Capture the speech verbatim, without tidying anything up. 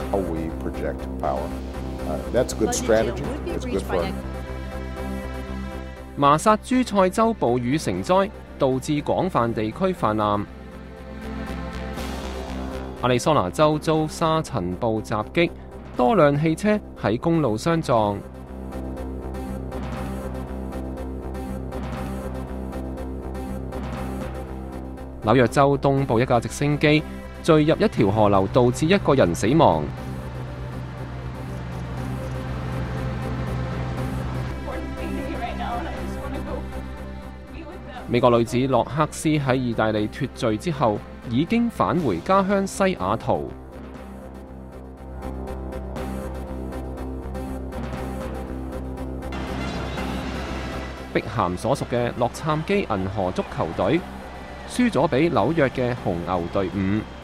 how we project power. Uh, that's good strategy. It's good for. 麻薩諸塞州暴雨成災，導致廣泛地區泛濫。亞利桑那州遭沙塵暴襲擊，多輛汽車喺公路相撞。紐約州東部一架直升機墜入一條河流，導致一個人死亡。美國女子洛克斯喺意大利脱罪之後，已經返回家鄉西雅圖。碧咸所屬嘅洛杉磯銀河足球隊輸咗俾紐約嘅紅牛隊伍。